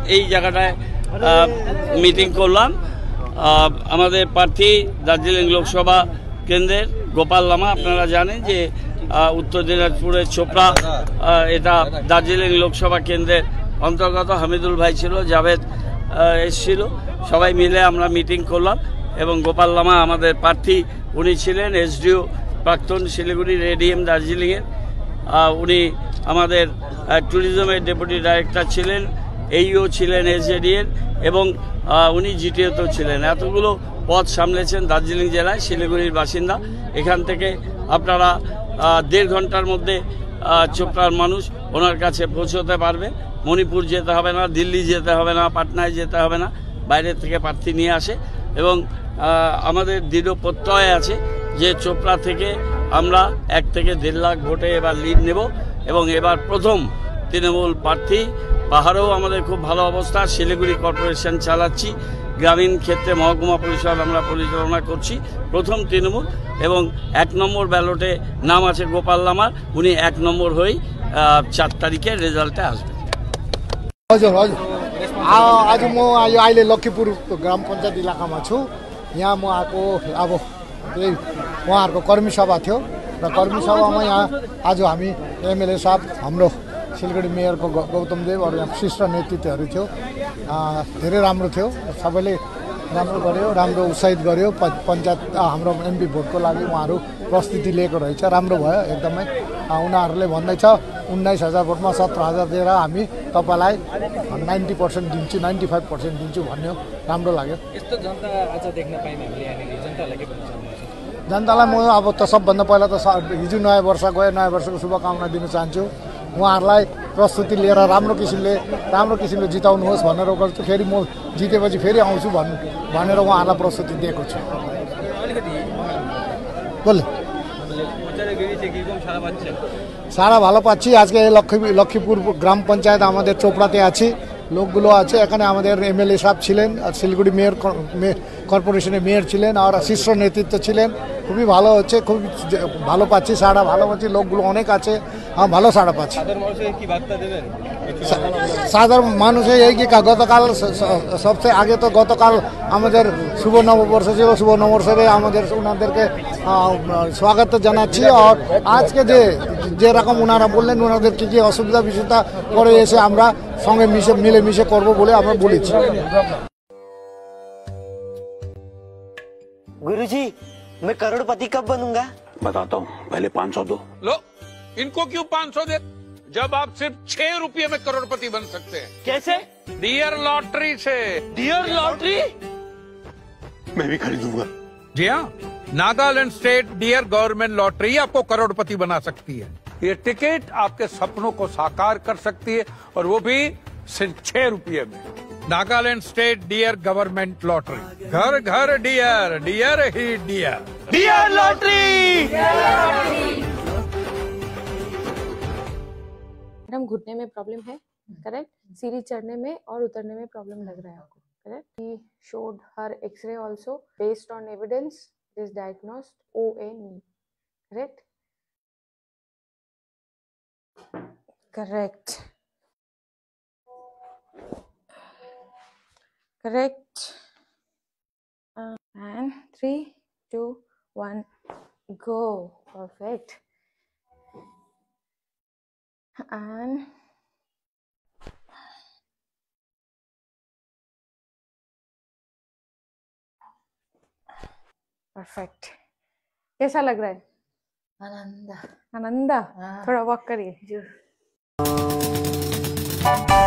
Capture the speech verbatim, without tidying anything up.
এই জায়গাটায় মিটিং করলাম। আমাদের প্রার্থী দার্জিলিং লোকসভা কেন্দ্রের গোপাল লামা, আপনারা জানেন যে উত্তর দিনাজপুরের চোপড়া এটা দার্জিলিং লোকসভা কেন্দ্রের অন্তর্গত। হামিদুল ভাই ছিল, জাভেদ এসেছিল, সবাই মিলে আমরা মিটিং করলাম এবং গোপাল লামা আমাদের প্রার্থী, উনি ছিলেন এসডিও প্রাক্তন শিলিগুড়ি এডিএম দার্জিলিংয়ের, উনি আমাদের ট্যুরিজমের ডেপুটি ডাইরেক্টর ছিলেন, এইও ছিলেন এসজেডিএর এবং উনি জিটিওতেও ছিলেন। এতগুলো পদ সামলেছেন দার্জিলিং জেলায়, শিলিগুড়ির বাসিন্দা। এখান থেকে আপনারা দেড় ঘন্টার মধ্যে চোপড়ার মানুষ ওনার কাছে পৌঁছতে পারবে। মণিপুর যেতে হবে না, দিল্লি যেতে হবে না, পাটনায় যেতে হবে না, বাইরে থেকে প্রার্থী নিয়ে আসে এবং আমাদের দৃঢ় প্রত্যয় আছে যে চোপড়া থেকে আমরা এক থেকে দেড় লাখ ভোটে এবার লিড নেব এবং এবার প্রথম তৃণমূল প্রার্থী। পাহাড়েও আমাদের খুব ভালো অবস্থা, শিলিগুড়ি কর্পোরেশন চালাচ্ছি, গ্রামীণ ক্ষেত্রে মহকুমা পরিষদ আমরা পরিচালনা করছি, প্রথম তৃণমূল এবং এক নম্বর ব্যালটে নাম আছে গোপাল লামার, উনি এক নম্বর হয়েই চার তারিখে রেজাল্টে আসবেন। हजुर हजुर आज म यो अहिले लक्ष्मीपुर ग्राम पञ्चायत इलाकामा छु। यहाँ म आएको अब त्यही उहाँहरूको कर्मी सभा थियो र कर्मी सभामा यहाँ आज हामी एमएलए साहब, हाम्रो सिलगढी मेयरको गौतम देव अरू यहाँ शिष्ट नेतृत्वहरू थियो, धेरै राम्रो थियो। सबैले राम्रो गर्यो, राम्रो उत्साहित गर्यो। पञ्चायत हाम्रो एमपी भोटको लागि उहाँहरू प्रस्तुति लिएको रहेछ, राम्रो भयो एकदमै। उनीहरूले भन्दैछ उन्नाइस हजार भोटमा सत्र हजार दिएर हामी तपाईँलाई नाइन्टी पर्सेन्ट दिन्छु, नाइन्टी फाइभ पर्सेन्ट दिन्छु भन्यो, राम्रो लाग्यो। यस्तो जनता आज देख्न पाइने हामीले यहाँनिर जनतालाई के भन्न चाहनुहुन्छ? जनतालाई म अब त सबभन्दा पहिला त हिजो नयाँ वर्ष गयो, नयाँ वर्षको शुभकामना दिन चाहन्छु। उहाँहरूलाई प्रस्तुति लिएर राम्रो किसिमले राम्रो किसिमले जिताउनुहोस् भनेर गर्छु। फेरि म जितेपछि फेरि आउँछु भन् भनेर उहाँहरूलाई प्रस्तुति दिएको छु। বলে সারা ভালো পাচ্ছি। আজকে লক্ষ্মী লক্ষ্মীপুর গ্রাম পঞ্চায়েত আমাদের চোপড়াতে আছি, লোকগুলো আছে এখানে। আমাদের এমএলএ সাহেব ছিলেন, আর শিলিগুড়ি মেয়র কর্পোরেশনের মেয়র ছিলেন, আর শীর্ষ নেতৃত্ব ছিলেন। খুবই ভালো হচ্ছে, খুব ভালো পাচ্ছি, সারা ভালো পাচ্ছি। লোকগুলো অনেক আছে, আমি ভালো সাড়া পাচ্ছি। সাধারণ মানুষের এই কি গতকাল সবচেয়ে আগে তো গতকাল আমাদের শুভ নববর্ষ ছিল, শুভ নববর্ষে আমাদের ওনাদেরকে স্বাগত জানাচ্ছি। আর আজকে যে যেরকম ওনারা বললেন ওনাদের কী কী অসুবিধা বিষয়টা পরে এসে আমরা সঙ্গে মিশে মিলেমিশে করবো বলে আমরা বলেছি। गुरुजी, मैं करोड़पति कब बनूंगा? बताता हूँ, पहले पाँच सौ दो। लो, इनको क्यों पाँच सौ दे? जब आप सिर्फ छह रुपये में करोड़पति बन सकते हैं। कैसे? डियर लॉटरी से। Dear lottery? मैं भी खरीदूंगा। जी हाँ, Nagaland state dear government lottery आपको करोड़पति बना सकती है। ये टिकट आपके सपनों को साकार कर सकती है और वो भी सिर्फ छह रुपये में। Nagaland state dear government lottery, घर घर डियर, डियर ही डियर। Dear lottery. मैडम घुटने में प्रॉब्लम है, करेक्ट? सीढ़ी चढ़ने में और उतरने में प्रॉब्लम लग रहा है आपको, correct? He showed her x-ray also based on evidence is diagnosed O A knee, correct? Correct correct and three two one go. Perfect. And perfect. कैसा लग रहा है? आनंदा आनंदा। थोड़ा वॉक करिए।